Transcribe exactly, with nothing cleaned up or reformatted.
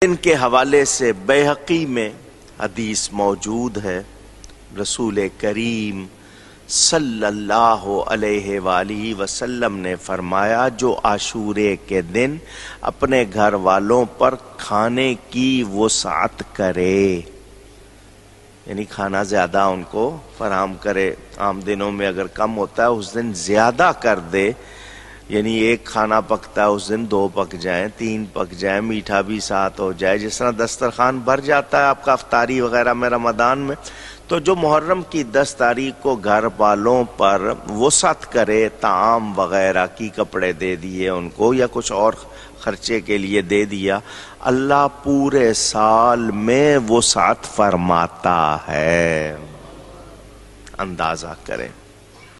इनके हवाले से बैहक़ी में हदीस मौजूद है। रसूल करीम सल्लल्लाहु अलैहि वालिहि वसल्लम ने फरमाया, जो आशूरे के दिन अपने घर वालों पर खाने की वसाअत करे, यानी खाना ज़्यादा उनको फराहम करे। आम दिनों में अगर कम होता है उस दिन ज़्यादा कर दे, यानी एक खाना पकता है उस दिन दो पक जाएं, तीन पक जाएं, मीठा भी साथ हो जाए। जिस तरह दस्तरखान भर जाता है आपका अफ्तारी वगैरह में रमज़ान में, तो जो मुहर्रम की दस तारीख को घर वालों पर वसअत करे, ताम वगैरह की, कपड़े दे दिए उनको या कुछ और खर्चे के लिए दे दिया, अल्लाह पूरे साल में वसअत फरमाता है। अंदाजा करें।